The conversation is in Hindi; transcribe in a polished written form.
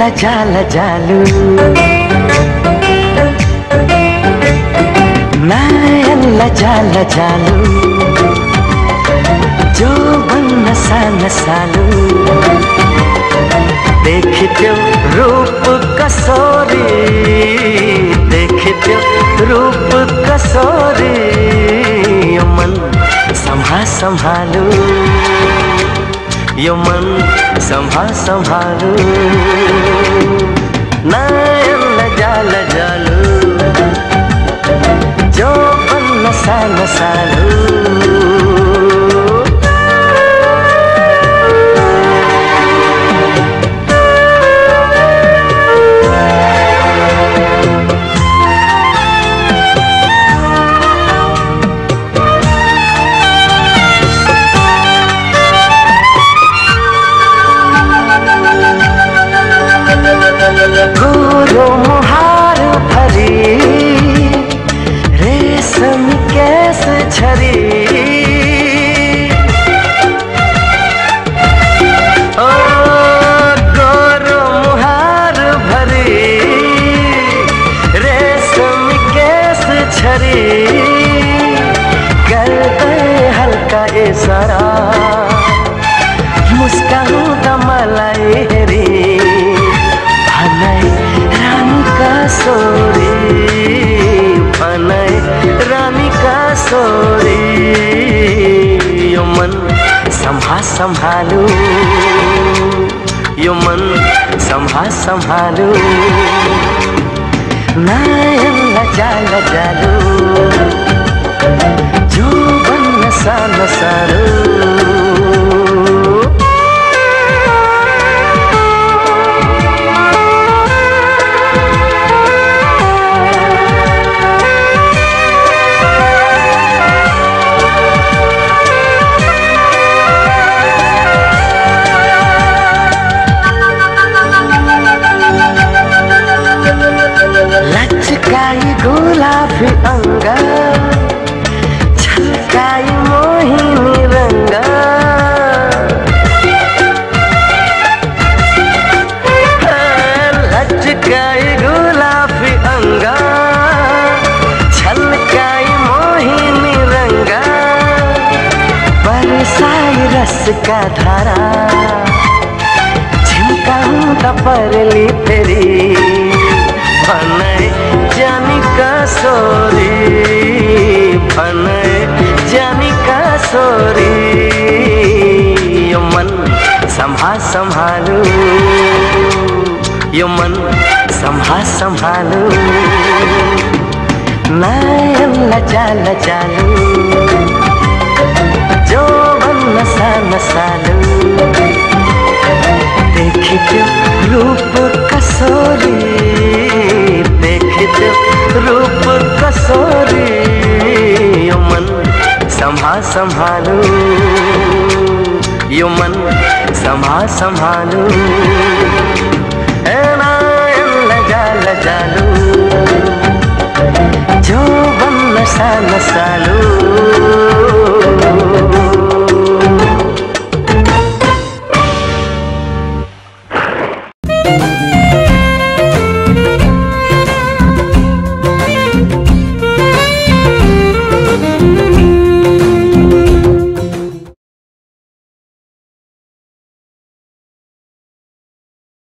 लजा लजालू नयन लजा लजालू जो बन नसा नसालू देखित्यो रूप कसोरी देखित्यो रूप कसोरी यो मन संभालू यो मन संभालू नयन लजा लजालू जो बन नसा नसालू गोरो मुहार भरी रेशम केस झरी ओ गोरो मुहार भरी रेशम केस झरी कर दे हल्का इशारा मुस्कान दमलाई हेरी रानी का सोरी यो मन संभालू यो मन संभालू नयन लजा लजालू जो बन नसा नसालू लचकाई गुलाबी अंगा छलकाई मोहिनी रंगा लचकाई गुलाबी अंगा छलकाई मोहिनी रंगा बरसाई रस का धारा झिमकाऊं दपरली फेरी जानी का सोरी जानी का सोरी यो मन संभालू यो मन संभालू नयन लजा लजालू जो बन नसा नसालू देखित्यो रूप कसोरी रूप कसोरी यो मन संभालू यो मन संभालू नयन लजा लजालू जो बन नसा नसालू